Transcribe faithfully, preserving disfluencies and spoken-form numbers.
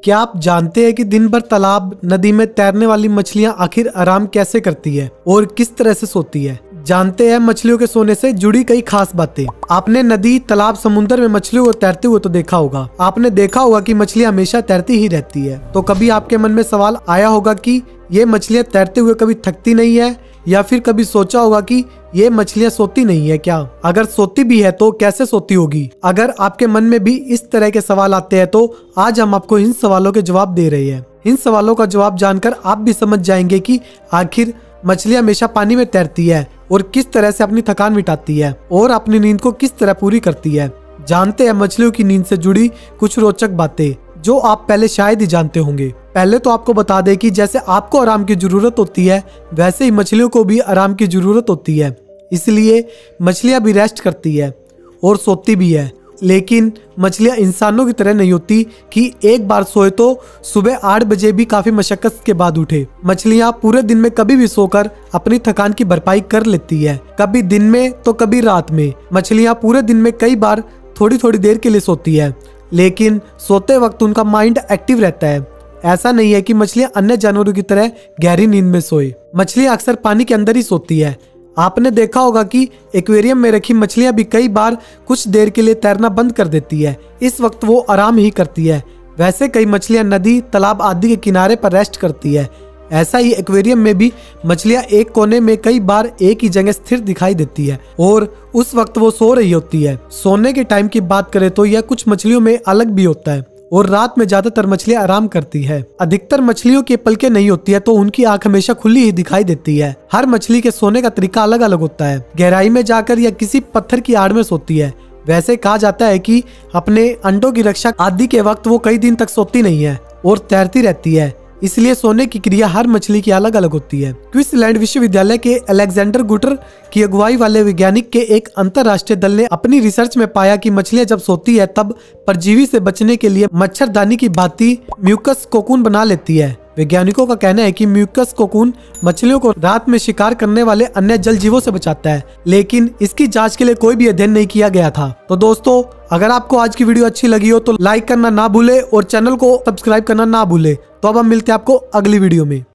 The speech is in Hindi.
क्या आप जानते हैं कि दिन भर तालाब नदी में तैरने वाली मछलियां आखिर आराम कैसे करती है और किस तरह से सोती है? जानते हैं मछलियों के सोने से जुड़ी कई खास बातें। आपने नदी, तालाब, समुद्र में मछलियों को तैरते हुए तो देखा होगा। आपने देखा होगा कि मछलियां हमेशा तैरती ही रहती है। तो कभी आपके मन में सवाल आया होगा कि ये मछलियां तैरते हुए कभी थकती नहीं है, या फिर कभी सोचा होगा कि ये मछलियां सोती नहीं है क्या? अगर सोती भी है तो कैसे सोती होगी? अगर आपके मन में भी इस तरह के सवाल आते हैं तो आज हम आपको इन सवालों के जवाब दे रहे हैं। इन सवालों का जवाब जानकर आप भी समझ जाएंगे कि आखिर मछलियां हमेशा पानी में तैरती है और किस तरह से अपनी थकान मिटाती है और अपनी नींद को किस तरह पूरी करती है। जानते हैं मछलियों की नींद से जुड़ी कुछ रोचक बातें जो आप पहले शायद ही जानते होंगे। पहले तो आपको बता दें कि जैसे आपको आराम की जरूरत होती है, वैसे ही मछलियों को भी आराम की जरूरत होती है। इसलिए मछलियां भी रेस्ट करती है और सोती भी है। लेकिन मछलियां इंसानों की तरह नहीं होती कि एक बार सोए तो सुबह आठ बजे भी काफी मशक्कत के बाद उठे। मछलियां पूरे दिन में कभी भी सोकर अपनी थकान की भरपाई कर लेती है, कभी दिन में तो कभी रात में। मछलियां पूरे दिन में कई बार थोड़ी थोड़ी देर के लिए सोती है, लेकिन सोते वक्त उनका माइंड एक्टिव रहता है। ऐसा नहीं है कि मछलियां अन्य जानवरों की तरह गहरी नींद में सोए। मछलियां अक्सर पानी के अंदर ही सोती है। आपने देखा होगा कि एक्वेरियम में रखी मछलियां भी कई बार कुछ देर के लिए तैरना बंद कर देती है। इस वक्त वो आराम ही करती है। वैसे कई मछलियां नदी, तालाब आदि के किनारे पर रेस्ट करती है। ऐसा ही एक्वेरियम में भी मछलियां एक कोने में कई बार एक ही जगह स्थिर दिखाई देती है और उस वक्त वो सो रही होती है। सोने के टाइम की बात करें तो यह कुछ मछलियों में अलग भी होता है और रात में ज्यादातर मछलियां आराम करती है। अधिकतर मछलियों की पलकें नहीं होती है तो उनकी आंख हमेशा खुली ही दिखाई देती है। हर मछली के सोने का तरीका अलग अलग होता है। गहराई में जाकर या किसी पत्थर की आड़ में सोती है। वैसे कहा जाता है कि अपने अंडों की रक्षा आदि के वक्त वो कई दिन तक सोती नहीं है और तैरती रहती है। इसलिए सोने की क्रिया हर मछली की अलग अलग होती है। क्वींसलैंड विश्वविद्यालय के अलेक्जेंडर गुटर की अगुवाई वाले वैज्ञानिक के एक अंतरराष्ट्रीय दल ने अपनी रिसर्च में पाया कि मछलियां जब सोती है तब परजीवी से बचने के लिए मच्छरदानी की भांति म्यूकस कोकून बना लेती है। वैज्ञानिकों का कहना है कि म्यूकस कोकून मछलियों को रात में शिकार करने वाले अन्य जल जीवों से बचाता है, लेकिन इसकी जांच के लिए कोई भी अध्ययन नहीं किया गया था। तो दोस्तों, अगर आपको आज की वीडियो अच्छी लगी हो तो लाइक करना ना भूले और चैनल को सब्सक्राइब करना ना भूले। तो अब हम मिलते हैं आपको अगली वीडियो में।